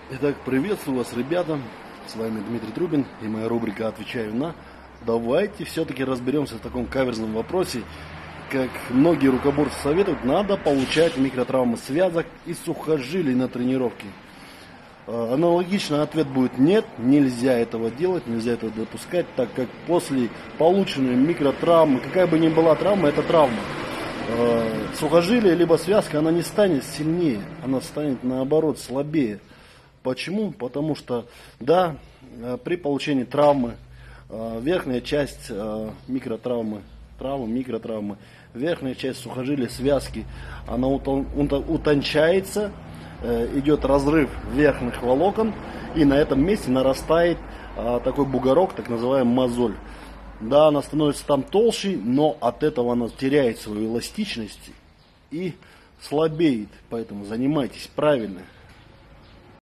Итак, приветствую вас, ребята. С вами Дмитрий Трубин и моя рубрика «Отвечаю на». Давайте все-таки разберемся в таком каверзном вопросе. Как многие рукоборцы советуют, надо получать микротравмы связок и сухожилий на тренировке. Аналогично ответ будет нет, нельзя этого делать, нельзя этого допускать, так как после полученной микротравмы, какая бы ни была травма, это травма. Сухожилие либо связка, она не станет сильнее, она станет наоборот слабее. Почему? Потому что, да, при получении травмы, верхняя часть микротравмы, микротравмы, верхняя часть сухожилия, связки, она утончается, идет разрыв верхних волокон, и на этом месте нарастает такой бугорок, так называемый мозоль. Да, она становится там толще, но от этого она теряет свою эластичность и слабеет. Поэтому занимайтесь правильно.